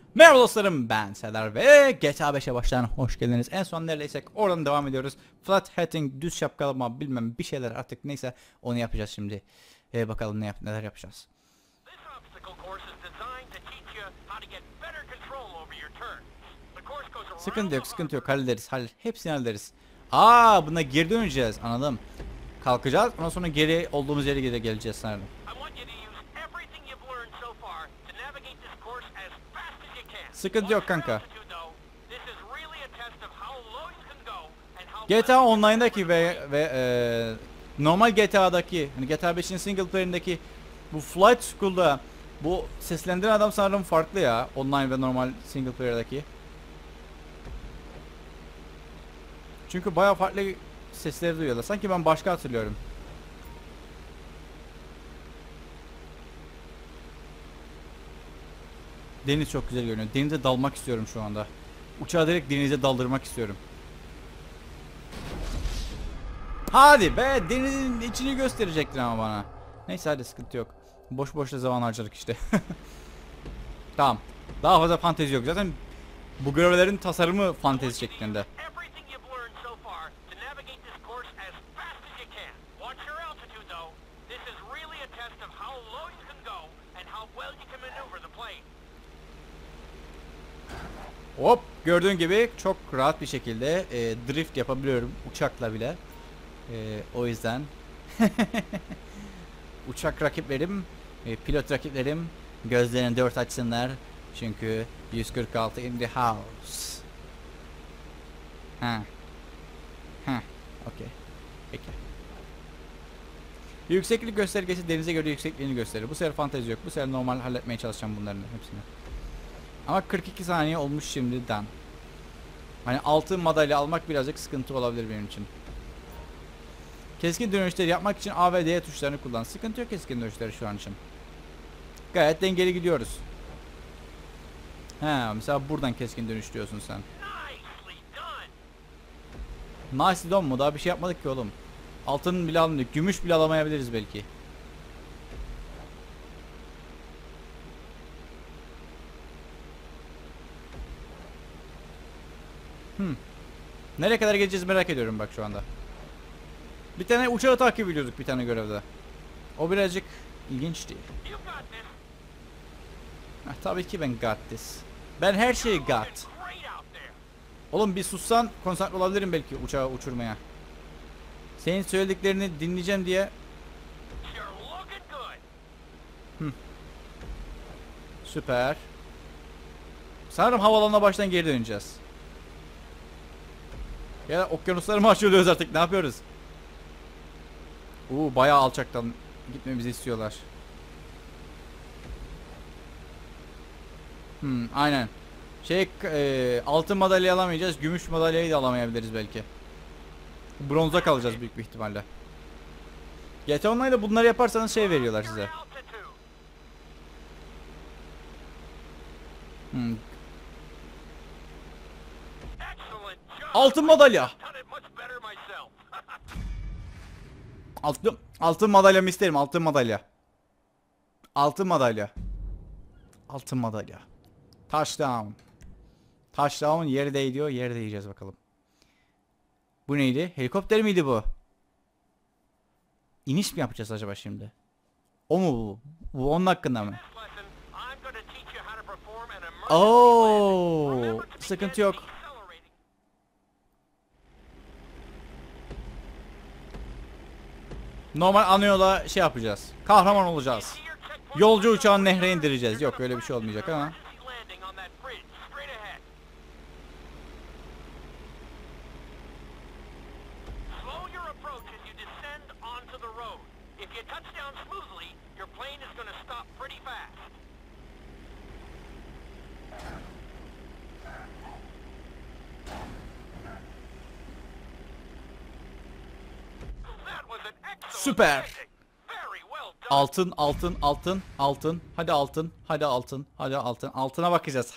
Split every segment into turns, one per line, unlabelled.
Merhaba dostlarım, ben Serdar ve GTA 5'e baştan hoş geldiniz. En son neredeysek oradan devam ediyoruz. Flat hatting, düz şapkalama, bilmem bir şeyler artık neyse onu yapacağız şimdi. Bakalım neler yapacağız. Sıkıntı yok hallederiz. Hepsini hallederiz. Buna geri döneceğiz, anladım. Kalkacağız, ondan sonra geri olduğumuz yere geri geleceğiz sanırım. Sıkıntı yok kanka. GTA Online'daki ve normal GTA'daki, hani GTA 5'in single player'ındaki bu Flight School'da bu seslendiren adam sanırım farklı ya, online ve normal single player'daki. Çünkü bayağı farklı sesleri duyuyorlar. Sanki ben başka hatırlıyorum. Deniz çok güzel görünüyor. Denize dalmak istiyorum şu anda. Uçağı direkt denize daldırmak istiyorum. Hadi be, denizin içini gösterecektin ama bana. Neyse hadi, sıkıntı yok. Boş boşta zaman harcadık işte. Tamam. Daha fazla fantezi yok. Zaten bu görevlerin tasarımı fantezi şeklinde. Hop, gördüğün gibi çok rahat bir şekilde drift yapabiliyorum uçakla bile. O yüzden uçak rakiplerim, pilot rakiplerim gözlerini dört açsınlar. Çünkü 146 in the house. Ha. Ha. Okey. Peki. Yükseklik göstergesi denize göre yüksekliğini gösterir. Bu sefer fantezi yok. Bu sefer normal halletmeye çalışacağım bunların hepsini. Ama 42 saniye olmuş şimdiden. Hani altın madalya almak birazcık sıkıntı olabilir benim için. Keskin dönüşleri yapmak için A ve D tuşlarını kullan. Sıkıntı yok keskin dönüşleri şu an için. Gayet dengeli gidiyoruz. Mesela buradan keskin dönüş diyorsun sen. Nice done mu? Daha bir şey yapmadık ki oğlum. Altın bile almadık. Gümüş bile alamayabiliriz belki. Nereye kadar geleceğiz merak ediyorum bak şu anda. Bir tane uçağı takip ediyorduk bir tane görevde. O birazcık ilginçti. Tabii ki ben got this. Ben her şeyi got. Oğlum bir sussan konsantre olabilirim belki uçağı uçurmaya. Senin söylediklerini dinleyeceğim diye. Süper. Sanırım havalanına baştan geri döneceğiz. Ya da okyanusları mı açıyoruz artık, ne yapıyoruz? Bayağı alçaktan gitmemizi istiyorlar. Aynen. Altın madalya alamayacağız. Gümüş madalyayı da alamayabiliriz belki. Bronza kalacağız büyük bir ihtimalle. GTA Online'da bunları yaparsanız veriyorlar size. Altın madalya. Altın madalyamı isterim. Altın madalya. Altın madalya. Altın madalya. Touchdown. Touchdown yeri değiyor. Yeri değeceğiz bakalım. Bu neydi? Helikopter miydi bu? İniş mi yapacağız acaba şimdi? O mu bu? Bu onun hakkında mı? Sıkıntı yok. Normal anoyola yapacağız. Kahraman olacağız. Yolcu uçağını nehre indireceğiz. Yok, öyle bir şey olmayacak ama. Süper. Altın, altın, altın, altın. Hadi altın, hadi altın, hadi altın. Altına bakacağız.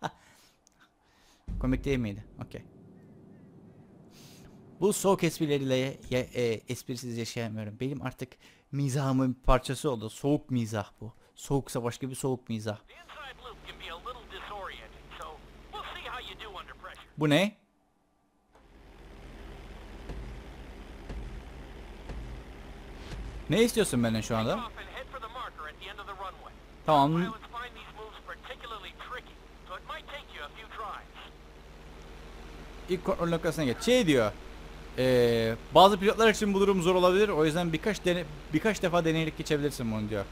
Komik değil miydi? Okey. Bu soğuk esprileriyle esprisiz yaşayamıyorum. Benim artık mizahımın bir parçası oldu. Soğuk mizah bu. Soğuk savaş gibi soğuk mizah. Bu ne? Ne istiyorsun benden şu anda? Tamam. İlk kontrol noktasına geç. Şey diyor. Bazı pilotlar için bu durum zor olabilir. O yüzden birkaç defa deneyerek geçebilirsin bunu diyor.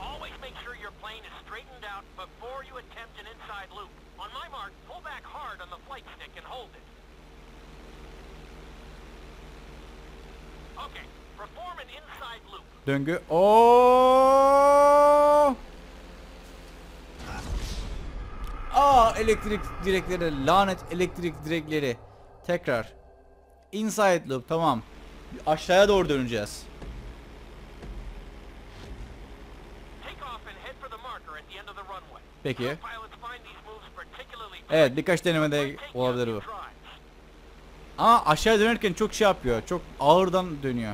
Döngü. Oo! Elektrik direkleri, lanet elektrik direkleri. Tekrar. Inside loop, tamam. Aşağıya doğru döneceğiz. Peki. Evet, birkaç denemede olabilir bu. Ama aşağı dönerken çok şey yapıyor. Çok ağırdan dönüyor.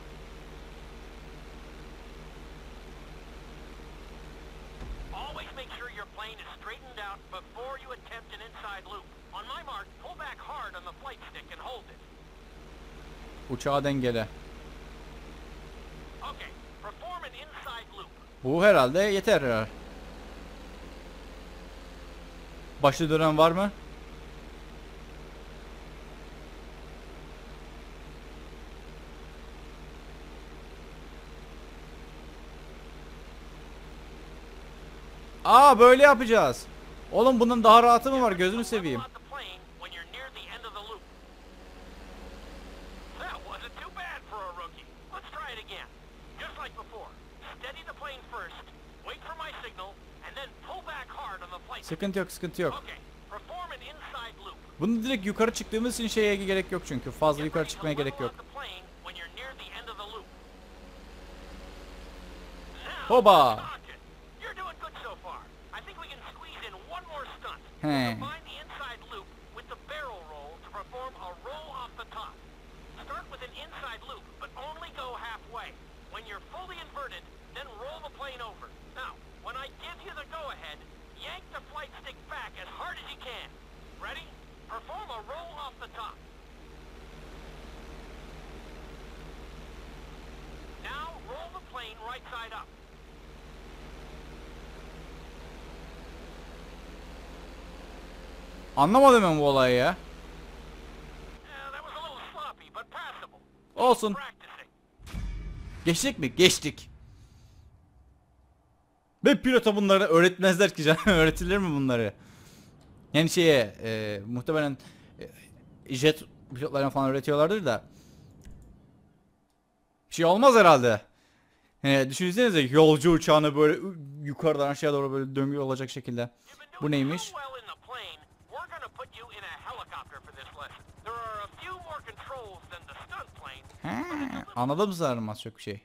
Uçağı dengele. Bu herhalde yeter herhalde. Başlı dönen var mı? Böyle yapacağız. Oğlum bunun daha rahatı mı var? Gözünü seveyim. Sıkıntı yok, sıkıntı yok. Bunu direkt yukarı çıktığımız için şeye gerek yok çünkü. Fazla yukarı çıkmaya gerek yok. Hoba! He. Anlamadım ben bu olayı ya. Olsun. Geçtik mi? Geçtik. Ve pilota bunları öğretmezler ki canım. Öğretilir mi bunları? Yani muhtemelen jet pilotlarına falan öğretiyorlardır da. Bir şey olmaz herhalde. Düşünsenize yolcu uçağını böyle yukarıdan aşağı doğru böyle döngü olacak şekilde. Bu neymiş? Anladım sanırım az çok bir şey.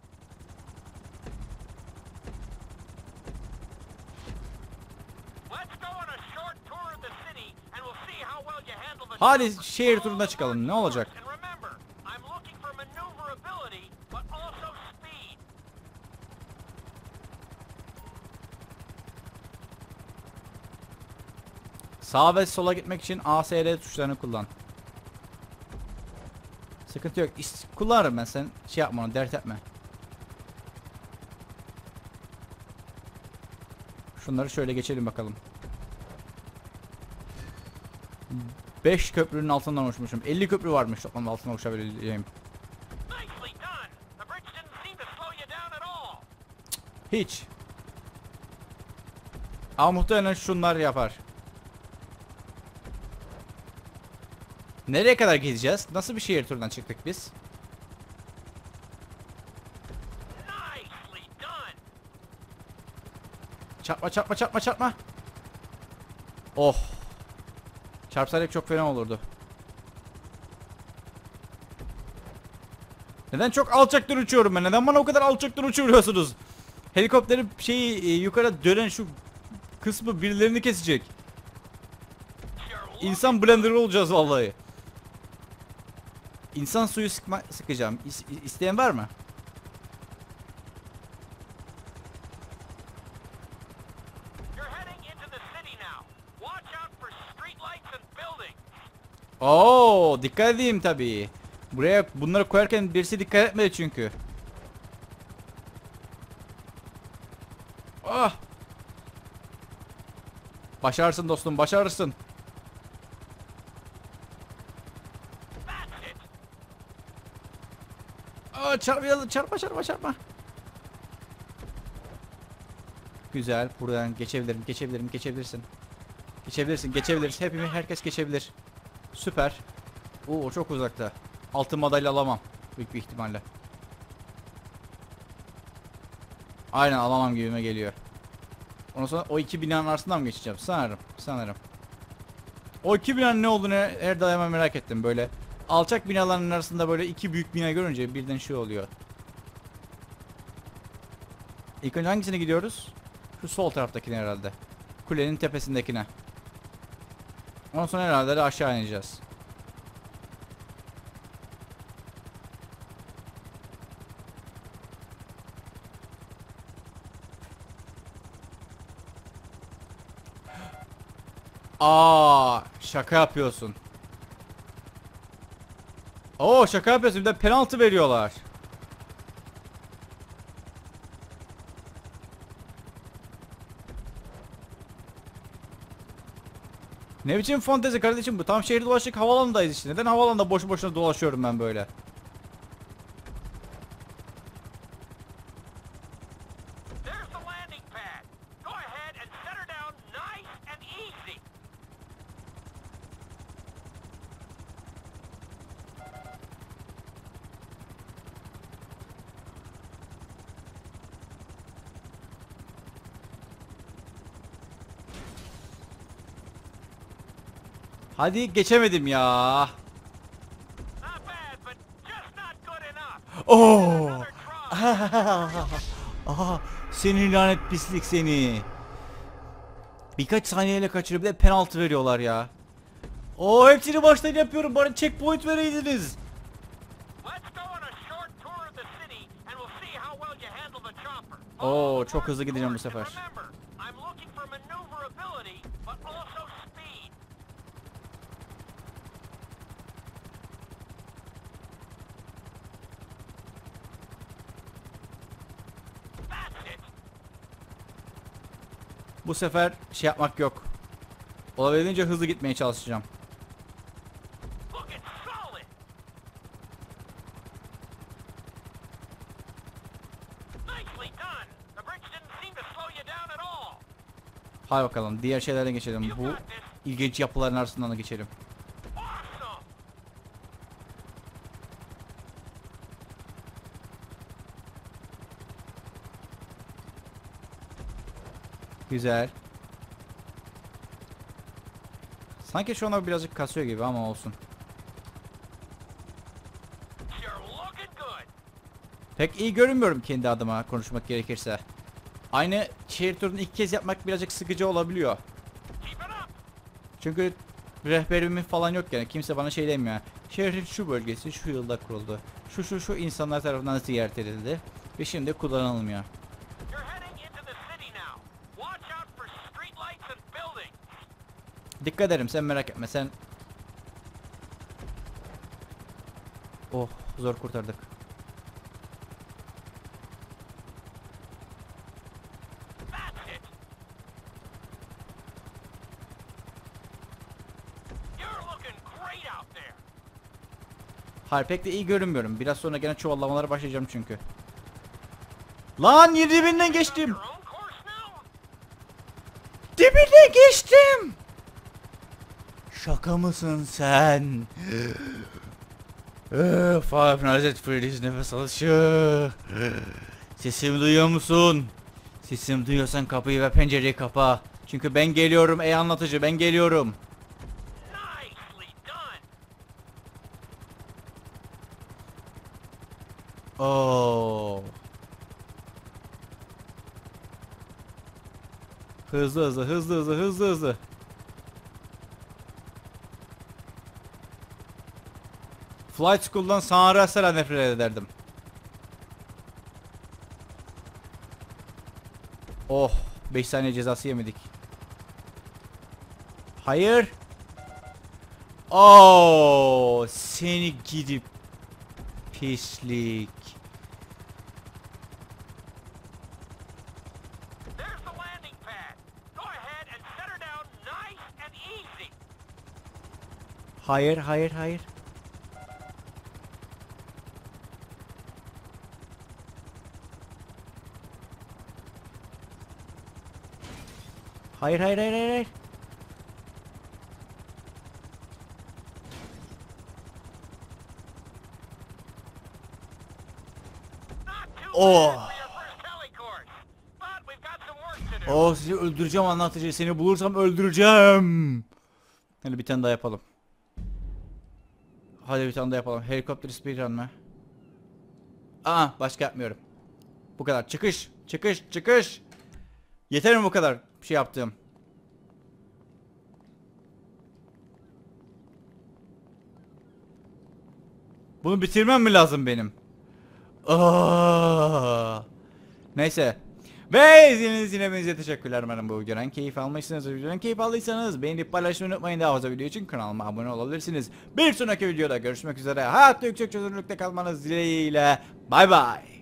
Hadi şehir turuna çıkalım. Ne olacak? Sağa ve sola gitmek için A, S, R tuşlarını kullan. Sıkıntı yok. Kullanırım ben, sen şey yapma onu, dert etme. Şunları şöyle geçelim bakalım. 5 köprünün altından uçmuşum. 50 köprü varmış toplam altından uçabileceğim. Hiç. Ama muhtemelen şunlar yapar. Nereye kadar gideceğiz? Nasıl bir şehir turundan çıktık biz? Çarpma çarpma çarpma çarpma. Oh. Çarpsaydık çok fena olurdu. Neden çok alçaktan uçuyorum ben? Neden bana o kadar alçaktan uçuruyorsunuz? Helikopterin yukarı dönen şu kısmı birilerini kesecek. İnsan blender olacağız vallahi. İnsan suyu sıkacağım. İsteyen var mı? Oo, dikkat edeyim tabii. Buraya bunları koyarken birisi dikkat etmedi çünkü. Ah! Başarırsın dostum, başarırsın. Aa, çarpma. Güzel. Buradan geçebilirsin. Geçebiliriz. Herkes geçebilir. Süper. Oo, çok uzakta. Altın madalya alamam. Büyük bir ihtimalle. Aynen alamam gibime geliyor. Ondan sonra o iki binanın arasından mı geçeceğim? Sanırım. O iki binanın ne olduğunu her daima merak ettim. Böyle alçak binaların arasında böyle iki büyük bina görünce birden şey oluyor. İlk önce hangisine gidiyoruz? Şu sol taraftakine herhalde. Kulenin tepesindekine. Ondan sonra herhalde de aşağı ineceğiz. Aa, şaka yapıyorsun. Oo, şaka yapıyorsun. Bir de penaltı veriyorlar. Ne biçim fantezi kardeşim bu? Tam şehir dolaştık, havalandayız işte. Neden havalanda boşu boşuna dolaşıyorum ben böyle? Hadi geçemedim ya. Oo. Aha, seni lanet pislik seni. Birkaç saniyeyle kaçırıp bir de penaltı veriyorlar ya. Oo, hepsini baştan yapıyorum. Bana checkpoint vereydiniz. Oo, çok hızlı gideceğim bu sefer. Bu sefer şey yapmak yok. Olabildiğince hızlı gitmeye çalışacağım. Hadi bakalım, diğer şeylerden geçelim. Bu ilginç yapıların arasından da geçelim. Güzel. Sanki şu anda birazcık kasıyor gibi ama olsun. Pek iyi görünmüyorum kendi adıma konuşmak gerekirse. Aynı şehir turunu ilk kez yapmak birazcık sıkıcı olabiliyor. Çünkü rehberimin falan yok yani. Kimse bana şey demiyor. Şehrin şu bölgesi şu yılda kuruldu. Şu insanlar tarafından ziyaret edildi. Ve şimdi kullanılmıyor. Dikkat ederim, sen merak etme sen. Oh, zor kurtardık. Hayır, pek de iyi görünmüyorum. Biraz sonra gene çuvallamalara başlayacağım çünkü. Lan, dibinden geçtim. Dibine geçtim. Şaka mısın sen? Five Nights at Freddy's nefes alışı. Sesimi duyuyor musun? Sesimi duyuyorsan kapıyı ve pencereyi kapa. Çünkü ben geliyorum ey anlatıcı, ben geliyorum. Oo. Hızlı. Flight School'dan sana asla nefret ederdim. Oh, 5 saniye cezası yemedik. Hayır. Oo, seni gidip pislik.
There's the landing pad. Go ahead and set her down nice and easy.
Hayır, hayır, hayır. Hayır, hayır, hayır, hayır, hayır.
Not too
Oh.
bad for your first heli course, but we've got some work to do.
Oh, sizi öldüreceğim anlatıcı. Seni bulursam öldüreceğim. Hadi bir tane daha yapalım. Hadi bir tane daha yapalım. Helikopter speedrun mı? Aa, başka yapmıyorum. Bu kadar. Çıkış. Çıkış. Çıkış. Yeter mi bu kadar bir şey yaptığım? Bunu bitirmem mi lazım benim? Aa. Neyse. Ve izlediğiniz için hepinize teşekkürler. Umarım bu videodan keyif almışsınız. Videodan keyif aldıysanız beğenip paylaşmayı unutmayın. Daha fazla video için kanalıma abone olabilirsiniz. Bir sonraki videoda görüşmek üzere. Hayatta yüksek çözünürlükte kalmanız dileğiyle. Bay bay.